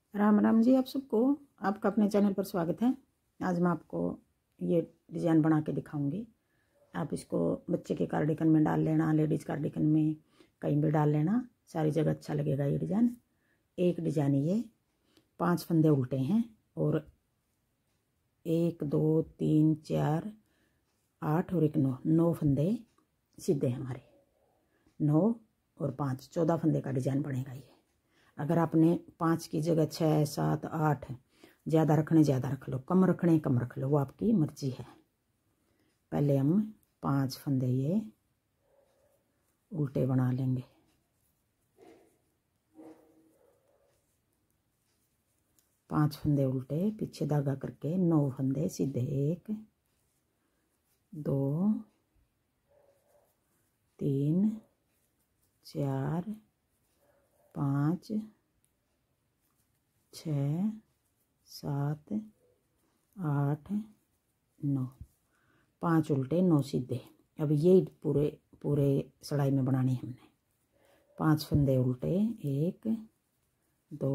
राम राम जी, आप सबको। आपका अपने चैनल पर स्वागत है। आज मैं आपको ये डिज़ाइन बना के दिखाऊंगी। आप इसको बच्चे के कार्डिगन में डाल लेना, लेडीज़ कार्डिगन में कहीं भी डाल लेना, सारी जगह अच्छा लगेगा ये डिज़ाइन। एक डिज़ाइन ये 5 फंदे उल्टे हैं और 1 2 3 4 8 और 1 9 फंदे सीधे हैं हमारे। 9 और 5 14 फंदे का डिज़ाइन बनेगा ये। अगर आपने 5 की जगह 6 7 8 ज़्यादा रखने ज़्यादा रख लो, कम रखने कम रख लो, वो आपकी मर्जी है। पहले हम 5 फंदे ये उल्टे बना लेंगे। पांच फंदे उल्टे, पीछे धागा करके 9 फंदे सीधे। 1 2 3 4 5 6 7 8 9, 5 उल्टे 9 सीधे। अब ये पूरे सड़ाई में बनाने हमने। 5 फंदे उल्टे, 1 2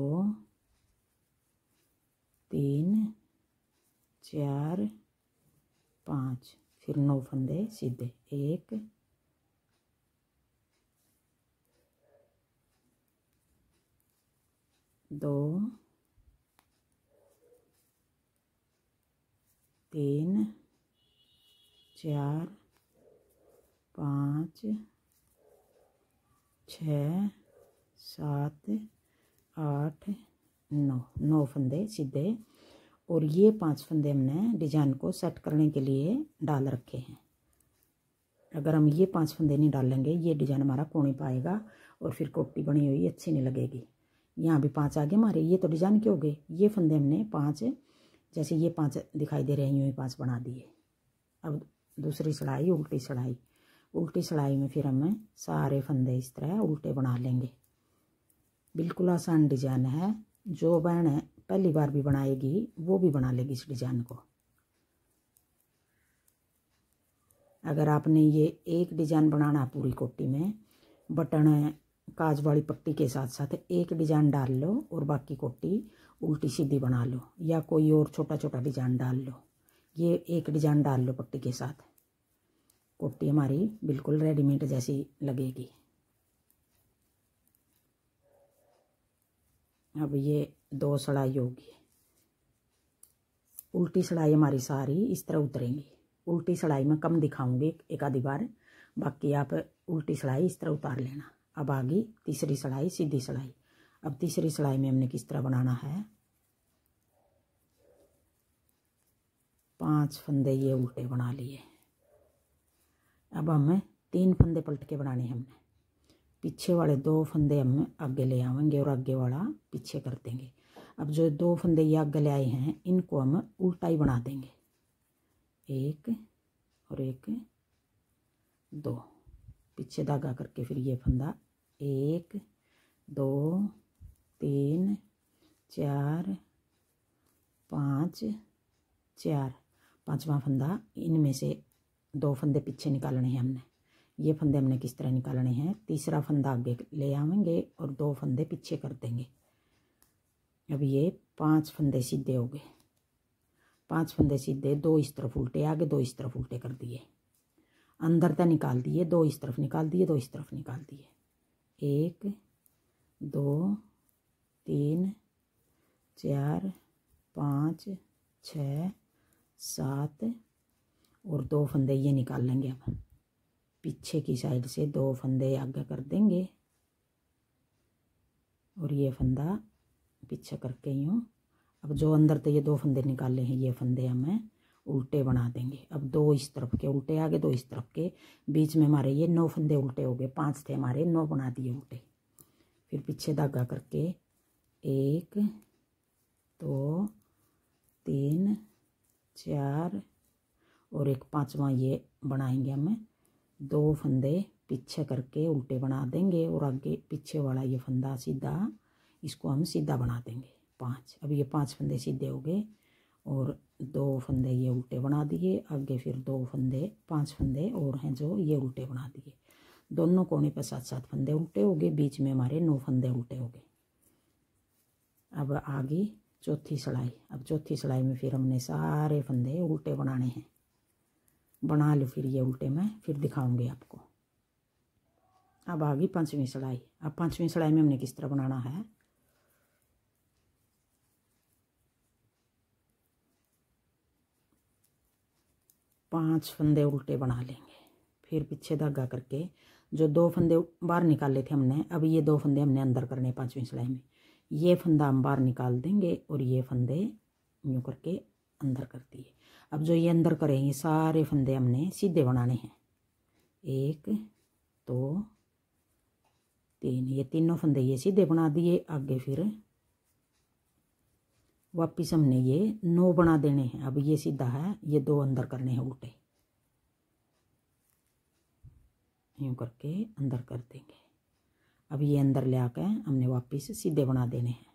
3 4 5, फिर 9 फंदे सीधे। 1 2 3 4 5 6 7 8 9, 9 फंदे सीधे। और ये 5 फंदे हमने डिजाइन को सेट करने के लिए डाल रखे हैं। अगर हम ये 5 फंदे नहीं डालेंगे, ये डिजाइन हमारा कोने पाएगा और फिर कोटी बनी हुई अच्छी नहीं लगेगी। यहाँ भी 5 आगे हमारे, ये तो डिजाइन के हो गए। ये फंदे हमने 5, जैसे ये 5 दिखाई दे रहे हैं, यूँ ही 5 बना दिए। अब दूसरी सिलाई, उल्टी सिलाई। उल्टी सिलाई में फिर हमें सारे फंदे इस तरह उल्टे बना लेंगे। बिल्कुल आसान डिजाइन है। जो बहन पहली बार भी बनाएगी वो भी बना लेगी इस डिजाइन को। अगर आपने ये एक डिजाइन बनाना पूरी कोटी में, बटन काज वाली पट्टी के साथ साथ एक डिजाइन डाल लो और बाकी कोटी उल्टी सीधी बना लो, या कोई और छोटा छोटा डिजाइन डाल लो। ये एक डिजाइन डाल लो पट्टी के साथ, कोटी हमारी बिल्कुल रेडीमेड जैसी लगेगी। अब ये 2 सिलाई होगी। उल्टी सिलाई हमारी सारी इस तरह उतरेंगी। उल्टी सिलाई में कम दिखाऊंगी एक आधी बार, बाकी आप उल्टी सिलाई इस तरह उतार लेना। अब आ गई तीसरी सिलाई, सीधी सिलाई। अब तीसरी सिलाई में हमने किस तरह बनाना है, 5 फंदे ये उल्टे बना लिए। अब हमें 3 फंदे पलट के बनाने हमने। पीछे वाले 2 फंदे हम आगे ले आवेंगे और आगे वाला पीछे कर देंगे। अब जो 2 फंदे ये आगे ले आए हैं, इनको हम उल्टा ही बना देंगे। 1 और 1 2, पीछे धागा करके फिर ये फंदा 1 2 3 4 5 4, 5वां फंदा। इनमें से 2 फंदे पीछे निकालने हैं हमने। ये फंदे हमने किस तरह निकालने हैं, तीसरा फंदा आगे ले आवेंगे और 2 फंदे पीछे कर देंगे। अब ये 5 फंदे सीधे हो गए। 5 फंदे सीधे, 2 इस तरफ उल्टे आगे, 2 इस तरफ उल्टे कर दिए। अंदर तक निकाल दिए, 2 इस तरफ निकाल दिए, 2 इस तरफ निकाल दिए। 1 2 3 4 5 6 7 और 2 फंदे ये निकाल लेंगे। अब पीछे की साइड से 2 फंदे आगे कर देंगे और ये फंदा पीछे करके यूँ। अब जो अंदर से ये 2 फंदे निकाले हैं, ये फंदे हमें उल्टे बना देंगे। अब 2 इस तरफ के उल्टे आगे, 2 इस तरफ के, बीच में हमारे ये 9 फंदे उल्टे हो गए। 5 थे हमारे, 9 बना दिए उल्टे। फिर पीछे धागा करके 1 2 3 4 और एक 5वां ये बनाएंगे हमें। 2 फंदे पीछे करके उल्टे बना देंगे और आगे पीछे वाला ये फंदा सीधा, इसको हम सीधा बना देंगे 5। अब ये 5 फंदे सीधे हो गए और 2 फंदे ये उल्टे बना दिए। आगे फिर 2 फंदे, 5 फंदे और हैं जो ये उल्टे बना दिए। दोनों कोने पर 7 7 फंदे उल्टे हो गए। बीच में हमारे 9 फंदे उल्टे हो गए। अब आगे चौथी सिलाई। अब चौथी सिलाई में फिर हमने सारे फंदे उल्टे बनाने हैं। बना लो फिर ये उल्टे मैं फिर दिखाऊंगी आपको। अब आगे पांचवी सिलाई। अब पांचवी सिलाई में हमने किस तरह बनाना है, पांच फंदे उल्टे बना लेंगे। फिर पीछे धागा करके जो दो फंदे बाहर निकाले थे हमने, अब ये दो फंदे हमने अंदर करने पांचवी सिलाई में। ये फंदा हम बाहर निकाल देंगे और ये फंदे यूँ करके अंदर कर दिए। अब जो ये अंदर करेंगे सारे फंदे हमने सीधे बनाने हैं। 1 2 3, ये तीनों फंदे ये सीधे बना दिए। आगे फिर वापिस हमने ये 9 बना देने हैं। अब ये सीधा है, ये 2 अंदर करने हैं उल्टे, यूँ करके अंदर कर देंगे। अब ये अंदर ले आकर हमने वापिस सीधे बना देने हैं।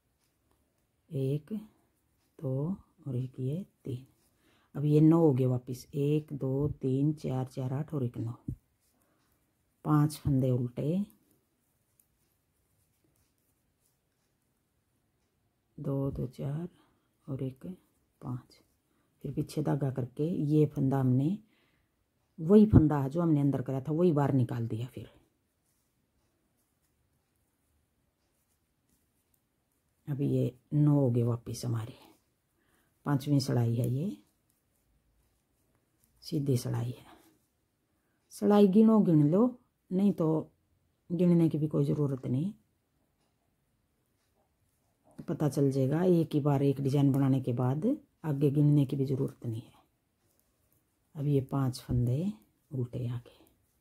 1 2 और एक ये 3। अब ये 9 हो गए वापिस। 1 2 3 4 4 8 और एक 9। 5 फंदे उल्टे, 2 2 4 और एक 5। फिर पीछे धागा करके ये फंदा हमने वही फंदा जो हमने अंदर करा था वही बाहर निकाल दिया। फिर अभी ये 9 हो गए वापिस हमारे। पांचवी सिलाई है, ये सीधी सिलाई है। सिलाई गिनो गिन लो, नहीं तो गिनने की भी कोई ज़रूरत नहीं, पता चल जाएगा। एक ही बार एक डिजाइन बनाने के बाद आगे गिनने की भी ज़रूरत नहीं है। अब ये 5 फंदे उल्टे आगे।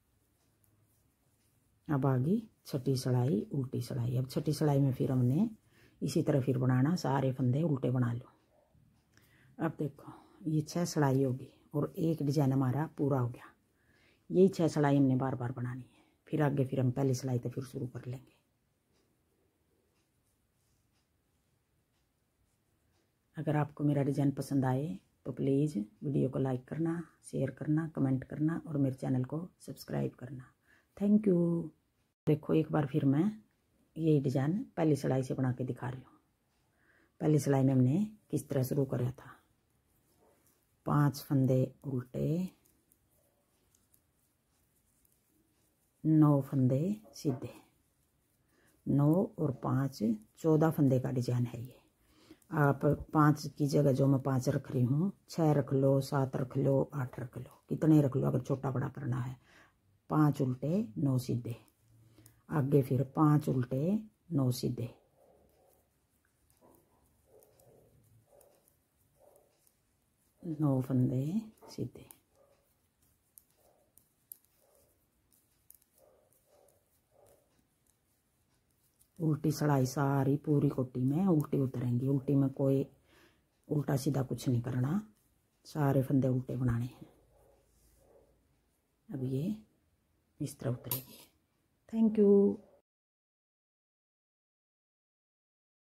अब आगे छठी सिलाई उल्टी सिलाई। अब छठी सिलाई में फिर हमने इसी तरह फिर बनाना, सारे फंदे उल्टे बना लो। अब देखो ये 6 सिलाई होगी और एक डिजाइन हमारा पूरा हो गया। यही 6 सिलाई हमने बार बार बनानी है। फिर आगे फिर हम पहली सिलाई तो फिर शुरू कर लेंगे। अगर आपको मेरा डिज़ाइन पसंद आए तो प्लीज़ वीडियो को लाइक करना, शेयर करना, कमेंट करना और मेरे चैनल को सब्सक्राइब करना। Thank you. देखो एक बार फिर मैं यही डिज़ाइन पहली सिलाई से बना के दिखा रही हूँ। पहली सिलाई में हमने किस तरह शुरू करा था। 5 फंदे उल्टे, 9 फंदे सीधे, 9 और 5 14 फंदे का डिजाइन है ये। आप 5 की जगह जो मैं 5 रख रही हूँ, 6 रख लो, 7 रख लो, 8 रख लो, कितने रख लो अगर छोटा बड़ा करना है। 5 उल्टे 9 सीधे, आगे फिर 5 उल्टे 9 सीधे, 9 फंदे सीधे। उल्टी सिलाई सारी पूरी कोटी में उल्टी उतरेंगी। उल्टी में कोई उल्टा सीधा कुछ नहीं करना, सारे फंदे उल्टे बनाने हैं। अब ये इस तरह उतरेगी। Thank you.